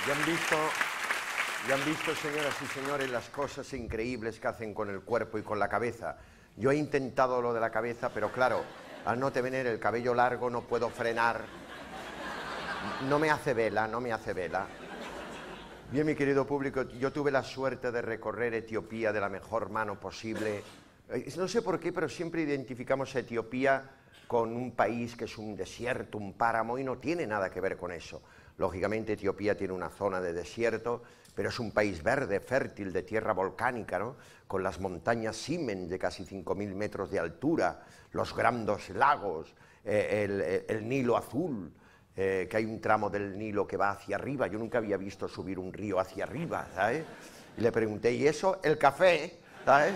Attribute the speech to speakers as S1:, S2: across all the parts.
S1: Ya han visto, señoras y señores, las cosas increíbles que hacen con el cuerpo y con la cabeza. Yo he intentado lo de la cabeza, pero claro, al no tener el cabello largo no puedo frenar. No me hace vela, no me hace vela. Bien, mi querido público, yo tuve la suerte de recorrer Etiopía de la mejor mano posible. No sé por qué, pero siempre identificamos a Etiopía con un país que es un desierto, un páramo, y no tiene nada que ver con eso. Lógicamente, Etiopía tiene una zona de desierto, pero es un país verde, fértil, de tierra volcánica, ¿no? Con las montañas Simen de casi 5.000 metros de altura, los grandes lagos, el Nilo azul, que hay un tramo del Nilo que va hacia arriba. Yo nunca había visto subir un río hacia arriba, ¿sabes? Y le pregunté, ¿y eso? El café, ¿sabes?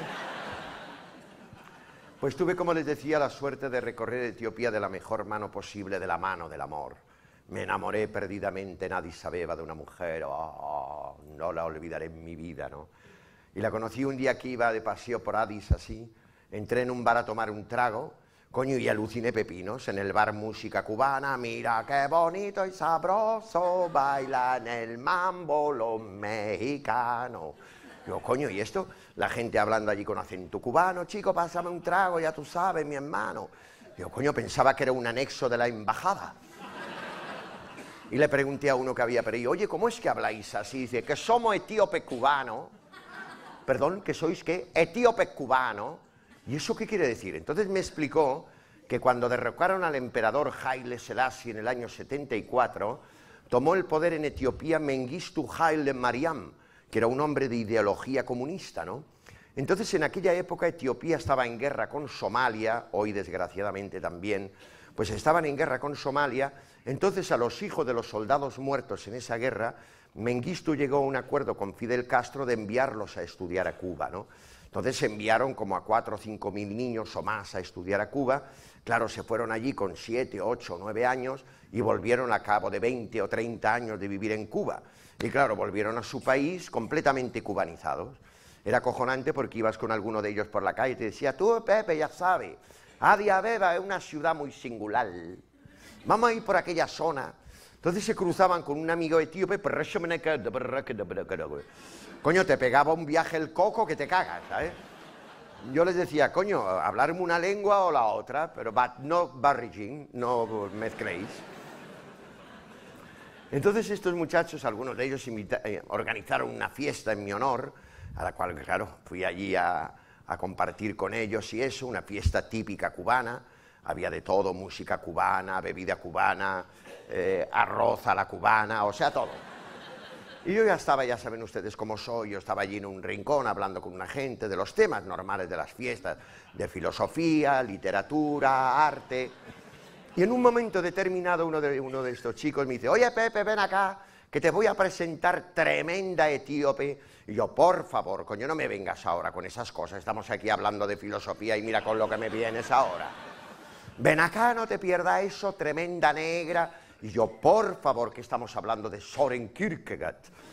S1: Pues tuve, como les decía, la suerte de recorrer Etiopía de la mejor mano posible, de la mano del amor. Me enamoré perdidamente en Addis Abeba de una mujer, no la olvidaré en mi vida, ¿no? Y la conocí un día que iba de paseo por Addis, así. Entré en un bar a tomar un trago, coño, y aluciné pepinos. En el bar música cubana, mira qué bonito y sabroso bailan el mambo los mexicanos. Digo, coño, ¿y esto? La gente hablando allí con acento cubano, chico, pásame un trago, ya tú sabes, mi hermano. Digo, coño, pensaba que era un anexo de la embajada. Y le pregunté a uno que había pedido, oye, ¿cómo es que habláis así? Dice, que somos etíopes cubanos. Perdón, ¿que sois qué? Etíopes cubanos. ¿Y eso qué quiere decir? Entonces me explicó que cuando derrocaron al emperador Haile Selassie en el año 74, tomó el poder en Etiopía Mengistu Haile Mariam, que era un hombre de ideología comunista, ¿no? Entonces, en aquella época, Etiopía estaba en guerra con Somalia, hoy desgraciadamente también, pues estaban en guerra con Somalia. Entonces, a los hijos de los soldados muertos en esa guerra, Mengistu llegó a un acuerdo con Fidel Castro de enviarlos a estudiar a Cuba, ¿no? Entonces enviaron como a 4 o 5 mil niños o más a estudiar a Cuba. Claro, se fueron allí con 7, 8, 9 años y volvieron a cabo de 20 o 30 años de vivir en Cuba. Y claro, volvieron a su país completamente cubanizados. Era acojonante porque ibas con alguno de ellos por la calle y te decía, tú, Pepe, ya sabes, Addis Abeba es una ciudad muy singular. Vamos a ir por aquella zona. Entonces se cruzaban con un amigo etíope, coño, te pegaba un viaje el coco que te cagas, ¿sabes? Yo les decía, coño, hablarme una lengua o la otra, pero no barrigín, no mezcléis. Entonces estos muchachos, algunos de ellos organizaron una fiesta en mi honor, a la cual, claro, fui allí a compartir con ellos y eso, una fiesta típica cubana. Había de todo, música cubana, bebida cubana, arroz a la cubana, o sea, todo. Y yo ya estaba, ya saben ustedes cómo soy, yo estaba allí en un rincón hablando con una gente de los temas normales de las fiestas, de filosofía, literatura, arte. Y en un momento determinado uno de estos chicos me dice, oye Pepe, ven acá, que te voy a presentar tremenda etíope. Y yo, por favor, coño, no me vengas ahora con esas cosas, estamos aquí hablando de filosofía y mira con lo que me vienes ahora. Ven acá, no te pierdas eso, tremenda negra. Y yo, por favor, que estamos hablando de Soren Kierkegaard.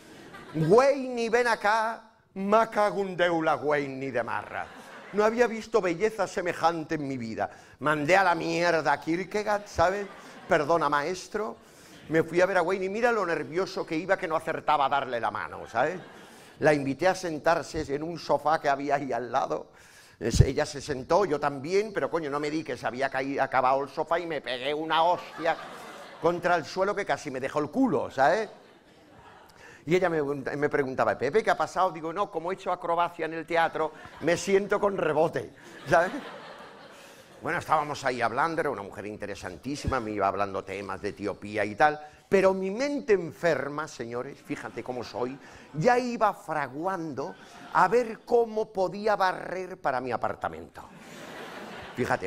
S1: Güey, ven acá, macagundeu güey, ni de marra. No había visto belleza semejante en mi vida. Mandé a la mierda a Kierkegaard, ¿sabes? Perdona, maestro. Me fui a ver a Wayne y mira lo nervioso que iba, que no acertaba a darle la mano, ¿sabes? La invité a sentarse en un sofá que había ahí al lado. Ella se sentó, yo también, pero coño, no me di que se había acabado el sofá y me pegué una hostia contra el suelo que casi me dejó el culo, ¿sabes? Y ella me preguntaba, Pepe, ¿qué ha pasado? Digo, no, como he hecho acrobacia en el teatro, me siento con rebote, ¿sabes? Bueno, estábamos ahí hablando, era una mujer interesantísima, me iba hablando temas de Etiopía y tal, pero mi mente enferma, señores, fíjate cómo soy, ya iba fraguando a ver cómo podía barrer para mi apartamento. Fíjate.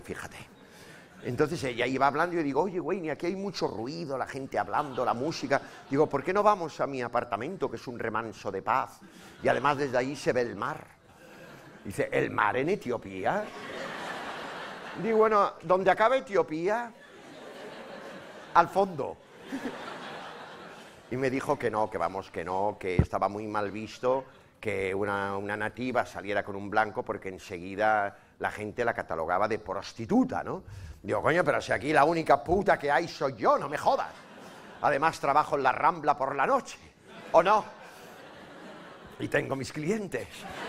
S1: Entonces ella iba hablando y yo digo, oye, güey, aquí hay mucho ruido, la gente hablando, la música. Digo, ¿por qué no vamos a mi apartamento, que es un remanso de paz? Y además desde ahí se ve el mar. Dice, ¿el mar en Etiopía? Digo, bueno, donde acaba Etiopía, al fondo. Y me dijo que no, que estaba muy mal visto que una nativa saliera con un blanco porque enseguida la gente la catalogaba de prostituta, ¿no? Digo, coño, pero si aquí la única puta que hay soy yo, no me jodas. Además trabajo en la Rambla por la noche, ¿o no? Y tengo mis clientes.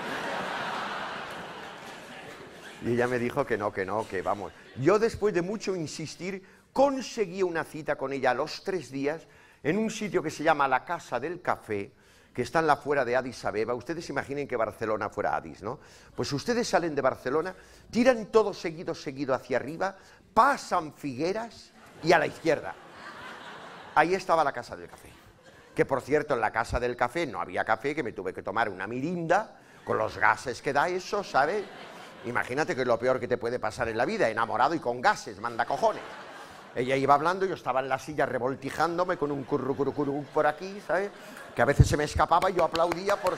S1: Y ella me dijo que no, que vamos. Yo después de mucho insistir, conseguí una cita con ella a los 3 días en un sitio que se llama la Casa del Café, que está en la fuera de Addis Abeba. Ustedes imaginen que Barcelona fuera Addis, ¿no? Pues ustedes salen de Barcelona, tiran todo seguido hacia arriba, pasan Figueras y a la izquierda. Ahí estaba la Casa del Café. Que por cierto, en la Casa del Café no había café, que me tuve que tomar una mirinda con los gases que da eso, ¿sabes? Imagínate que es lo peor que te puede pasar en la vida, enamorado y con gases, manda cojones. Ella iba hablando, yo estaba en la silla revoltijándome con un curru por aquí, ¿sabes? Que a veces se me escapaba y yo aplaudía por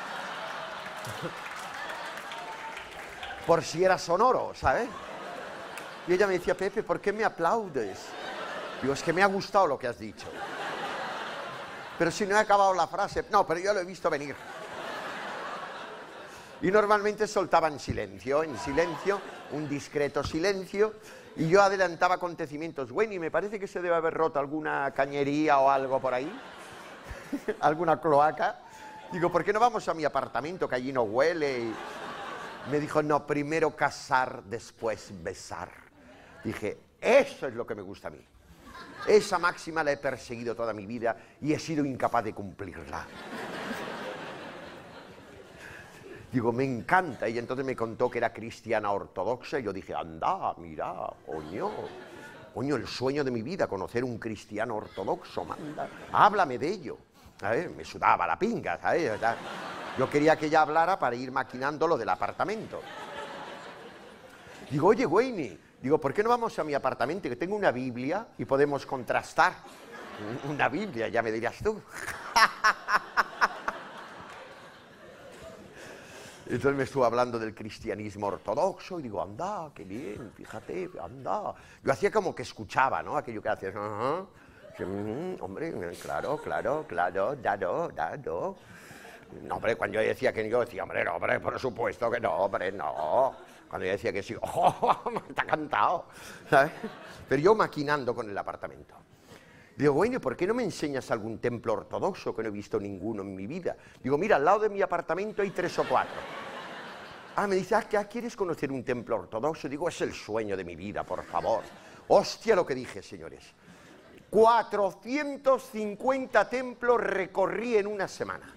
S1: si era sonoro, ¿sabes? Y ella me decía, Pepe, ¿por qué me aplaudes? Digo, es que me ha gustado lo que has dicho. Pero si no he acabado la frase, no, pero yo lo he visto venir. Y normalmente soltaba en silencio, un discreto silencio, y yo adelantaba acontecimientos. Bueno, y me parece que se debe haber roto alguna cañería o algo por ahí, alguna cloaca. Digo, ¿por qué no vamos a mi apartamento, que allí no huele? Y me dijo, no, primero casar, después besar. Dije, eso es lo que me gusta a mí. Esa máxima la he perseguido toda mi vida y he sido incapaz de cumplirla. Digo, me encanta. Y entonces me contó que era cristiana ortodoxa y yo dije, anda, mira, coño, el sueño de mi vida, conocer un cristiano ortodoxo, manda, háblame de ello. ¿Sabes? Me sudaba la pinga, ¿sabes? Yo quería que ella hablara para ir maquinando lo del apartamento. Digo, oye, Wayne, digo, ¿por qué no vamos a mi apartamento? Que tengo una Biblia y podemos contrastar. Una Biblia, ya me dirás tú. Entonces me estuvo hablando del cristianismo ortodoxo y digo, anda, qué bien, fíjate, anda. Yo hacía como que escuchaba, ¿no? Aquello que hacías, hombre, claro, dado. No, hombre, cuando yo decía que no, yo decía, hombre, no, hombre, por supuesto que no, hombre, no. Cuando yo decía que sí, te ha cantado, ¿sabes? Pero yo maquinando con el apartamento. Digo, bueno, ¿por qué no me enseñas algún templo ortodoxo que no he visto ninguno en mi vida? Digo, mira, al lado de mi apartamento hay 3 o 4. Ah, me dice, ¿quieres conocer un templo ortodoxo? Digo, es el sueño de mi vida, por favor. Hostia lo que dije, señores. 450 templos recorrí en una semana.